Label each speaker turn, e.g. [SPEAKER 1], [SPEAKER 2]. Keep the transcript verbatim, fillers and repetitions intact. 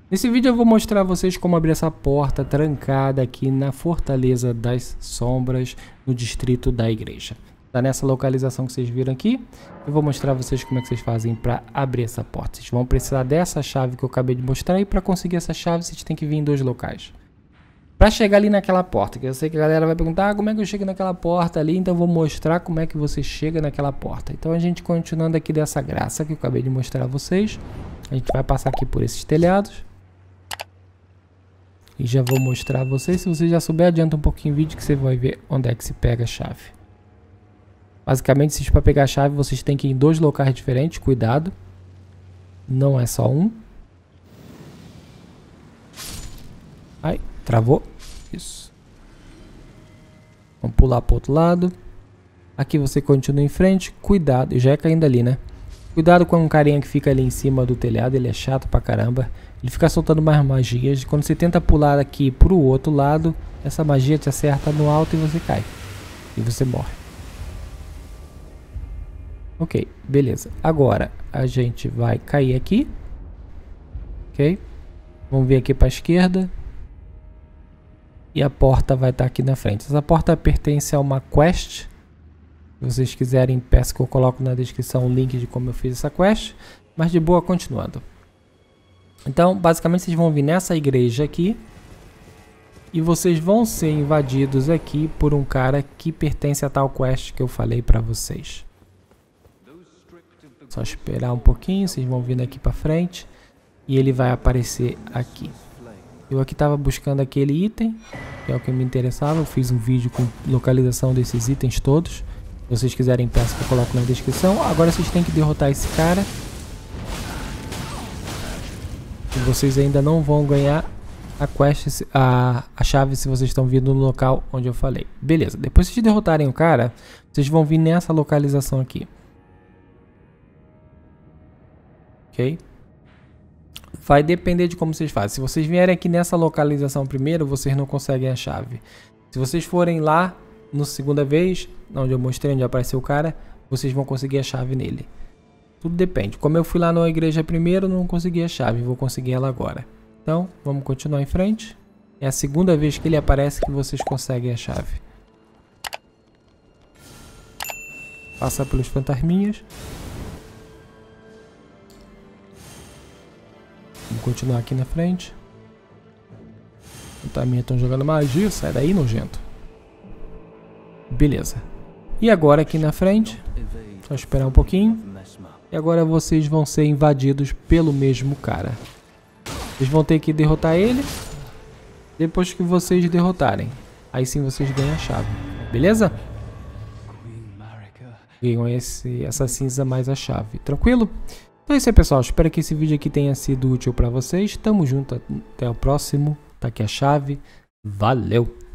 [SPEAKER 1] Nesse vídeo eu vou mostrar a vocês como abrir essa porta trancada aqui na Fortaleza das Sombras, no distrito da igreja. Tá nessa localização que vocês viram aqui. Eu vou mostrar a vocês como é que vocês fazem para abrir essa porta. Vocês vão precisar dessa chave que eu acabei de mostrar, e para conseguir essa chave vocês têm que vir em dois locais. Para chegar ali naquela porta, que eu sei que a galera vai perguntar, ah, como é que eu chego naquela porta ali? Então eu vou mostrar como é que você chega naquela porta. Então a gente continuando aqui dessa graça que eu acabei de mostrar a vocês, a gente vai passar aqui por esses telhados. E já vou mostrar a vocês. Se você já souber, adianta um pouquinho o vídeo que você vai ver onde é que se pega a chave. Basicamente, se para pegar a chave, vocês têm que ir em dois locais diferentes. Cuidado. Não é só um. Ai, travou. Isso. Vamos pular para o outro lado. Aqui você continua em frente. Cuidado. Já é caindo ali, né? Cuidado com um carinha que fica ali em cima do telhado. Ele é chato pra caramba. Ele fica soltando mais magias. Quando você tenta pular aqui pro outro lado, essa magia te acerta no alto e você cai. E você morre. Ok, beleza. Agora a gente vai cair aqui. Ok. Vamos vir aqui para a esquerda. E a porta vai estar aqui na frente. Essa porta pertence a uma quest. Se vocês quiserem, peço que eu coloco na descrição o link de como eu fiz essa quest. Mas de boa, continuando. Então, basicamente, vocês vão vir nessa igreja aqui. E vocês vão ser invadidos aqui por um cara que pertence a tal quest que eu falei pra vocês. Só esperar um pouquinho, vocês vão vindo aqui pra frente. E ele vai aparecer aqui. Eu aqui tava buscando aquele item, que é o que me interessava. Eu fiz um vídeo com localização desses itens todos. Se vocês quiserem, peço que eu coloco na descrição. Agora vocês têm que derrotar esse cara. E vocês ainda não vão ganhar a quest, a, a chave, se vocês estão vindo no local onde eu falei. Beleza, depois de derrotarem o cara, vocês vão vir nessa localização aqui. Ok? Vai depender de como vocês fazem. Se vocês vierem aqui nessa localização primeiro, vocês não conseguem a chave. Se vocês forem lá, na segunda vez, onde eu mostrei, onde apareceu o cara, vocês vão conseguir a chave nele. Tudo depende. Como eu fui lá na igreja primeiro, não consegui a chave. Vou conseguir ela agora. Então, vamos continuar em frente. É a segunda vez que ele aparece que vocês conseguem a chave. Passa pelos fantasminhas. Vamos continuar aqui na frente. Os fantasminhas estão jogando magia. Sai daí, nojento. Beleza. E agora aqui na frente. Só esperar um pouquinho. E agora vocês vão ser invadidos pelo mesmo cara. Vocês vão ter que derrotar ele. Depois que vocês derrotarem, aí sim vocês ganham a chave. Beleza? Ganham esse, essa cinza mais a chave. Tranquilo? Então é isso aí, pessoal. Espero que esse vídeo aqui tenha sido útil para vocês. Tamo junto. Até o próximo. Tá aqui a chave. Valeu!